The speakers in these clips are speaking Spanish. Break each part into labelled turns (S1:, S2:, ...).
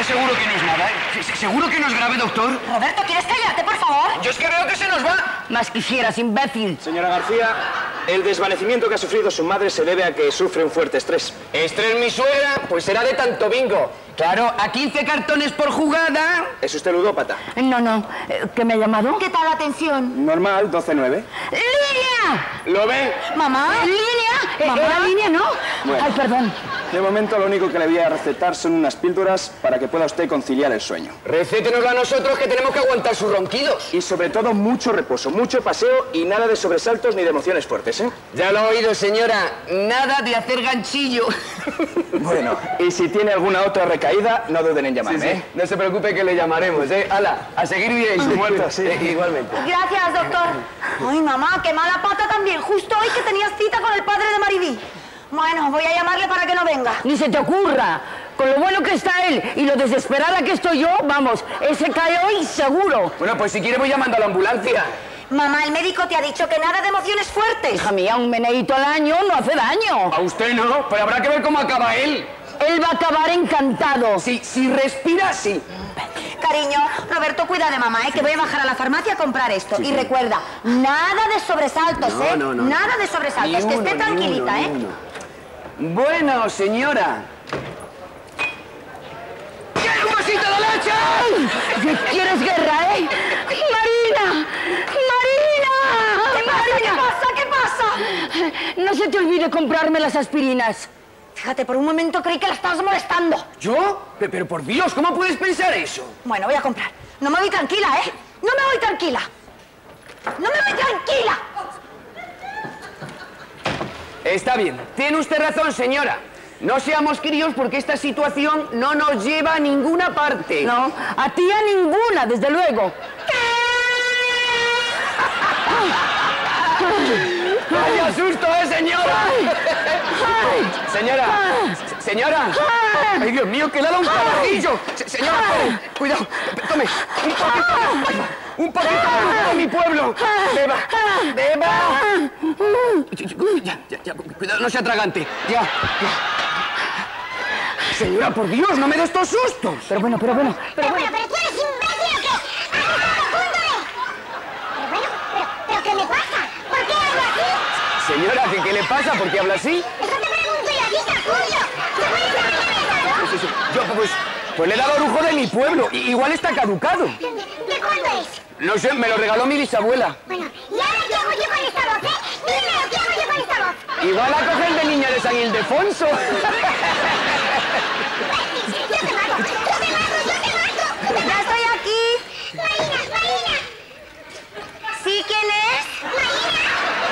S1: seguro que no es nada, ¿eh? ¿Seguro que no es grave, doctor?
S2: Roberto, ¿quieres callarte, por favor?
S1: Yo es que veo que se nos va.
S3: Más quisieras, imbécil.
S4: Señora García, el desvanecimiento que ha sufrido su madre se debe a que sufre un fuerte estrés.
S1: ¿Estrés mi suegra? Pues será de tanto bingo. Claro, a 15 cartones por jugada.
S4: ¿Es usted ludópata?
S3: No. ¿Qué me ha llamado?
S2: ¿Qué tal la atención?
S4: Normal, 12-9.
S3: ¡Línea!
S4: ¿Lo ve?
S2: ¿Mamá?
S3: ¿Línea?
S2: Mamá.
S3: ¿Era línea, no?
S4: Bueno.
S3: Ay, perdón.
S4: De momento lo único que le voy a recetar son unas píldoras para que pueda usted conciliar el sueño.
S1: Recétenoslo a nosotros que tenemos que aguantar sus ronquidos.
S4: Y sobre todo mucho reposo, mucho paseo y nada de sobresaltos ni de emociones fuertes, ¿eh?
S1: Ya lo he oído, señora. Nada de hacer ganchillo.
S4: Bueno, y si tiene alguna otra recaída, no duden en llamarme, ¿eh?
S1: No se preocupe que le llamaremos, ¿eh? Hala, a seguir bien.
S4: Muerto, sí.
S1: Igualmente.
S2: Gracias, doctor. Ay, mamá, qué mala pata también. Justo hoy que tenías cita con el padre de Maribí. Bueno, voy a llamarle para que no venga.
S3: Ni se te ocurra. Con lo bueno que está él y lo desesperada que estoy yo, vamos, ese cae hoy seguro.
S1: Bueno, pues si quiere voy llamando a la ambulancia.
S2: Mamá, el médico te ha dicho que nada de emociones fuertes.
S3: Hija mía, un meneíto al año no hace daño.
S1: A usted no, pero habrá que ver cómo acaba él.
S3: Él va a acabar encantado.
S1: Sí, si respira, sí.
S2: Cariño, Roberto, cuida de mamá, que voy a bajar a la farmacia a comprar esto. Y recuerda, nada de sobresaltos,
S1: No.
S2: Nada de sobresaltos, que esté tranquilita,
S1: ni uno. Bueno, señora. ¡Quiero un vasito de leche!
S3: ¿Quieres guerra, eh? ¡Marina!
S2: ¿Qué pasa?
S3: No se te olvide comprarme las aspirinas.
S2: Fíjate, por un momento creí que la estabas molestando.
S1: ¿Yo? Pero por Dios, ¿cómo puedes pensar eso?
S2: Bueno, voy a comprar. No me voy tranquila, ¿eh? No me voy tranquila.
S1: Está bien, tiene usted razón, señora. No seamos críos porque esta situación no nos lleva a ninguna parte.
S3: No, a ti a ninguna, desde luego.
S1: ¡Vaya susto, señora! Señora. ¡Ay, Dios mío, que le ha dado un carajillo! Señora, cuidado, tome. Un poquito de mi pueblo. Beba. Ya, cuidado, no se atragante. Ya. Señora, por Dios, no me dé estos sustos.
S3: Pero bueno.
S5: Pero tú eres imbécil o qué. Pero ¿qué me pasa? ¿Por qué hablo así?
S1: Señora, ¿qué le pasa? ¿Por qué habla así?
S5: Eso te pregunto yo a ti, capullo. ¿Te puedes creer eso?
S1: Yo, pues le he dado orujo de mi pueblo. Igual está caducado.
S5: ¿De cuándo es?
S1: No sé, me lo regaló mi bisabuela.
S5: Bueno, ¿y ahora qué hago yo con esta voz, Dime, ¿qué hago yo con esta voz?
S1: Igual la coge el de Niña de San Ildefonso.
S5: ¡Yo te mato!
S2: ¡Ya estoy aquí!
S5: ¡Marina!
S2: ¿Sí? ¿Quién es?
S5: ¡Marina!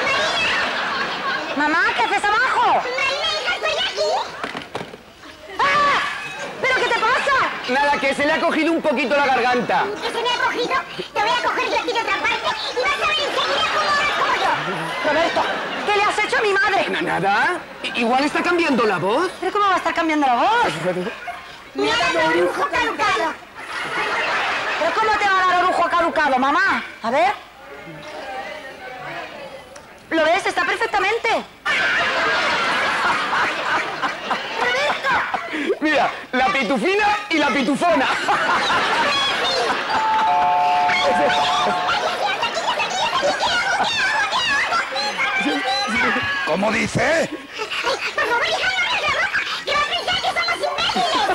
S2: Mamá, ¿qué haces abajo?
S5: ¡Marina, hija, estoy aquí!
S2: ¡Ah! ¿Pero qué te pasa?
S1: Nada, que se le ha cogido un poquito la garganta.
S5: ¿Que se me ha cogido? Te voy a coger yo a ti de otra parte y vas a ver enseguida cómo eres como yo.
S2: Roberto, ¿qué le has hecho a mi madre?
S1: Nada. Igual está cambiando la voz.
S2: ¿Pero cómo va a estar cambiando la voz?
S5: Me ha dado orujo caducado.
S2: ¿Pero cómo te va a dar orujo caducado, mamá? A ver. ¿Lo ves? Está perfectamente.
S1: Mira, la pitufina y la pitufona.
S6: ¿Cómo dice?
S5: Por favor, hija, no abras la boca, que va a pensar que somos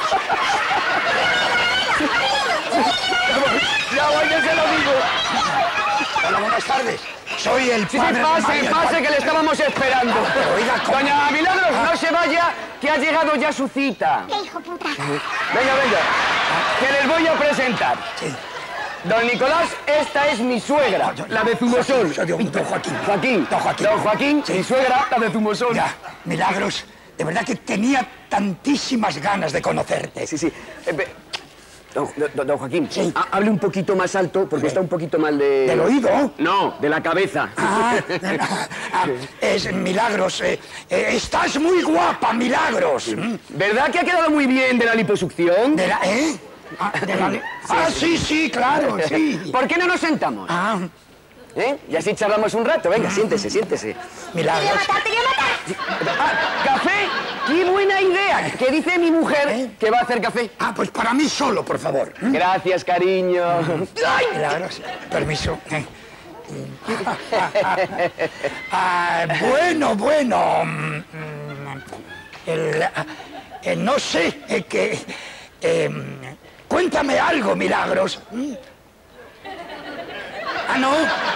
S5: imbéciles.
S1: Ya voy, ya se lo digo.
S6: Hola, buenas tardes. Soy el padre de María.
S1: Pase, que le estábamos esperando.
S6: oiga, ¿cómo?
S1: Doña Milagros, no se vaya, que ha llegado ya su cita.
S5: ¡Qué hijo puta!
S1: Venga, que les voy a presentar.
S6: Sí.
S1: Don Nicolás, esta es mi suegra, la de Zumosol.
S6: Soy don Joaquín.
S1: Don Joaquín, mi suegra, la de Zumosol.
S6: Ya, Milagros, de verdad que tenía tantísimas ganas de conocerte.
S1: Sí. Don Joaquín,
S6: Sí.
S1: hable un poquito más alto porque está un poquito mal de...
S6: ¿Del oído?
S1: No, de la cabeza.
S6: Es Milagros. Estás muy guapa, Milagros.
S1: ¿Verdad que ha quedado muy bien de la liposucción?
S6: ¿De la, sí, claro, sí.
S1: ¿Por qué no nos sentamos? Y así charlamos un rato. Venga, siéntese.
S5: Te voy a
S6: Milagros.
S5: matar, te voy a matar.
S1: ¿Café? ¡Qué buena idea! ¿Qué dice mi mujer que va a hacer café?
S6: Ah, pues para mí solo, por favor.
S1: Gracias, cariño. ¡Ay!
S6: Claro, sí. Permiso. Bueno. No sé, cuéntame algo, Milagros. ¿No?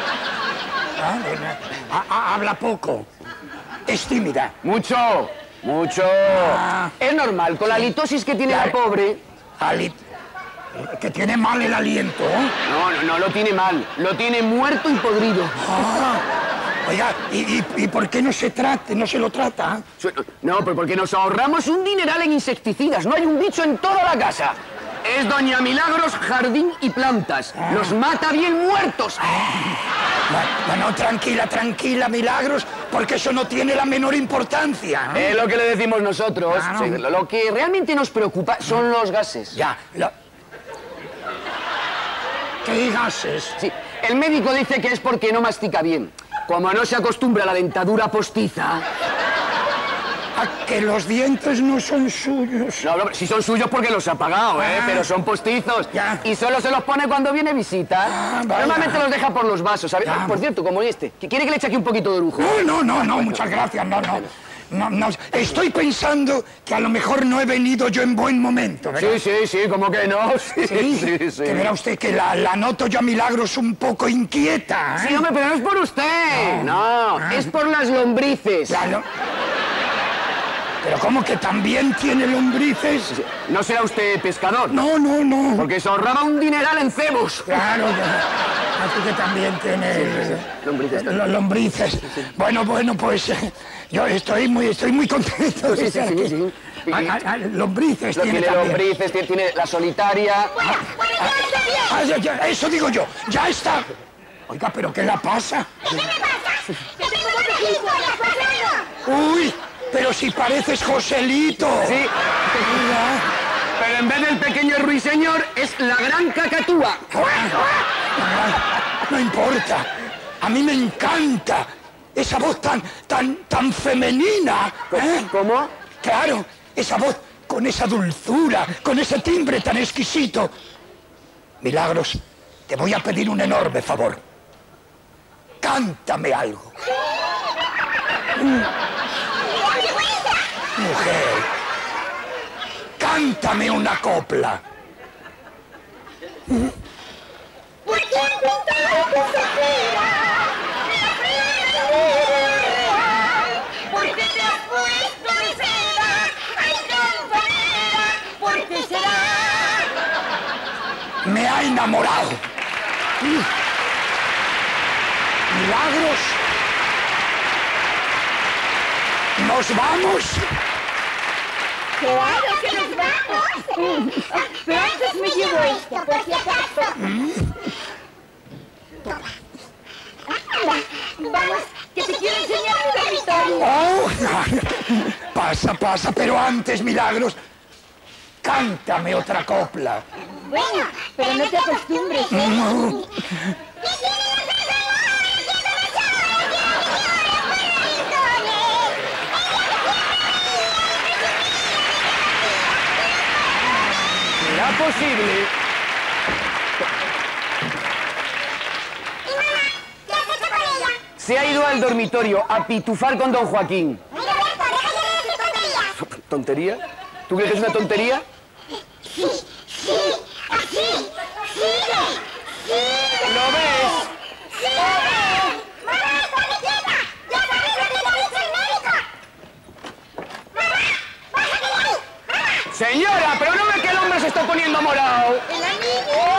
S6: Habla poco. Es tímida.
S1: Mucho. Es normal, con la halitosis que tiene la pobre...
S6: Que tiene mal el aliento.
S1: No lo tiene mal. Lo tiene muerto y podrido.
S6: Oiga, ¿y por qué no se lo trata?
S1: No, pues porque nos ahorramos un dineral en insecticidas. No hay un bicho en toda la casa. Es Doña Milagros Jardín y Plantas. Los mata bien muertos.
S6: Bueno, tranquila, Milagros, porque eso no tiene la menor importancia.
S1: Es lo que le decimos nosotros.
S6: Claro.
S1: Sí, lo que realmente nos preocupa son los gases.
S6: Ya, ¿Qué gases?
S1: Sí, el médico dice que es porque no mastica bien. Como no se acostumbra a la dentadura postiza...
S6: ¿A que los dientes no son suyos?
S1: No, si son suyos porque los ha pagado, pero son postizos.
S6: Ya.
S1: Y solo se los pone cuando viene visita.
S6: Vaya.
S1: Normalmente los deja por los vasos, ¿sabes?
S6: Ya.
S1: Por cierto, como este. ¿Quiere que le eche aquí un poquito de lujo?
S6: No, muchas gracias, no. Estoy pensando que a lo mejor no he venido yo en buen momento, ¿verdad?
S1: Sí, ¿cómo que no?
S6: Sí. Que verá usted que la noto yo a Milagros un poco inquieta, ¿eh?
S1: Sí, hombre, pero no es por usted. No, es por las lombrices.
S6: ¿Pero cómo que también tiene lombrices?
S1: ¿No será usted pescador?
S6: No.
S1: Porque se ahorraba un dineral en cebos.
S6: Claro, así que también tiene lombrices. Bueno, pues yo estoy muy contento de estar aquí.
S1: Sí.
S6: Lombrices tiene
S1: Tiene
S6: también.
S1: lombrices, tiene la solitaria.
S6: Ya, eso digo yo, ya está. Oiga, ¿pero qué la pasa?
S5: ¿Qué me pasa? ¡Que tengo dos historias pasando!
S6: Uy, pero si pareces Joselito.
S1: Sí. Pero en vez del pequeño ruiseñor, es la gran cacatúa.
S6: No importa. A mí me encanta esa voz tan femenina. ¿Eh?
S1: ¿Cómo?
S6: Claro, esa voz con esa dulzura, con ese timbre tan exquisito. Milagros, te voy a pedir un enorme favor. Cántame algo. Mujer, cántame una copla.
S5: ¿Por qué han pintado tu sofía? ¿Por qué te has puesto de seda? ¡Ay, compañera! ¿Por qué será?
S6: Me ha enamorado. Milagros. ¿Nos vamos?
S5: ¡Claro que nos vamos! Pero antes me llevo esto, por si acaso. Toma. Vamos, que te quiero enseñar mi dormitorio.
S6: Oh, pasa, pero antes, Milagros, cántame otra copla.
S5: Bueno, pero no te acostumbres, ¿eh?
S6: No.
S1: ¿Será posible?
S5: ¿Y mamá? ¿Qué has hecho con ella?
S1: Se ha ido al dormitorio a pitufar con don Joaquín.
S5: Mira, Berto, déjale de decir tonterías.
S1: ¿Tontería? ¿Tú crees que es una tontería?
S5: Sí, así. Sigue.
S1: ¿Lo ves?
S5: ¡Sigue! ¡Mamá, estate quieta! ¡Ya sabes lo que te ha dicho el médico! ¡Mamá, bájate de ahí! ¡Mamá!
S1: Señora, pero no ve que el hombre se está poniendo morado.
S5: ¡El niño!